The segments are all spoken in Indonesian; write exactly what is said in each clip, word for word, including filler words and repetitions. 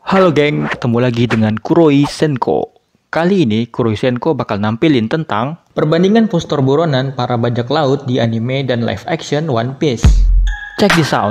Halo geng, ketemu lagi dengan Kuroi Senko. Kali ini Kuroi Senko bakal nampilin tentang perbandingan poster buronan para bajak laut di anime dan live action One Piece. Check this out.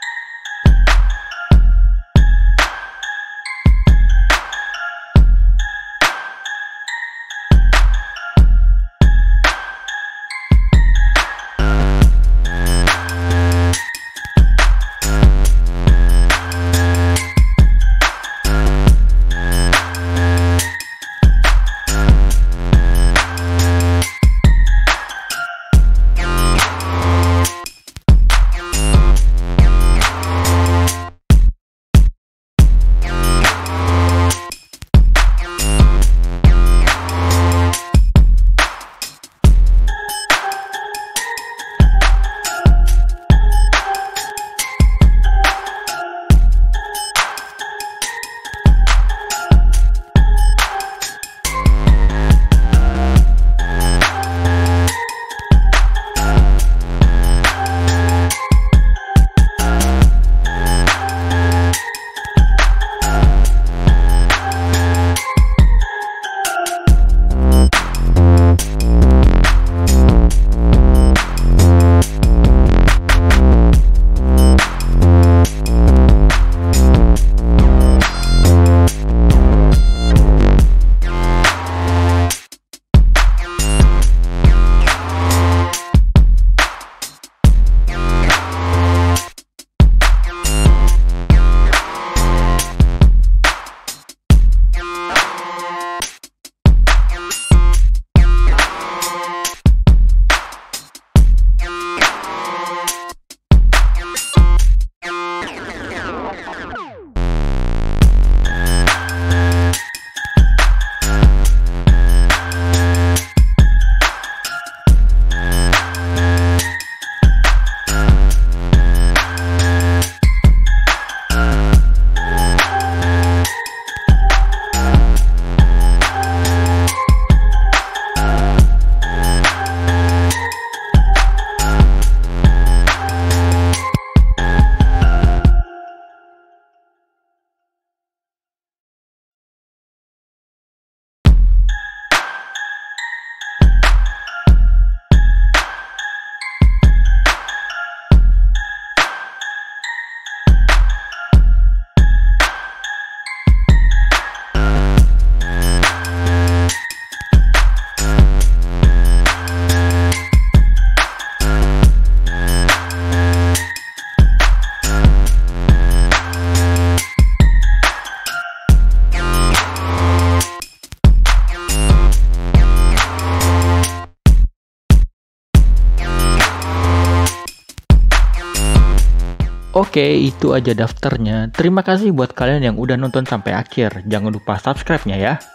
Oke, itu aja daftarnya. Terima kasih buat kalian yang udah nonton sampai akhir. Jangan lupa subscribe-nya ya.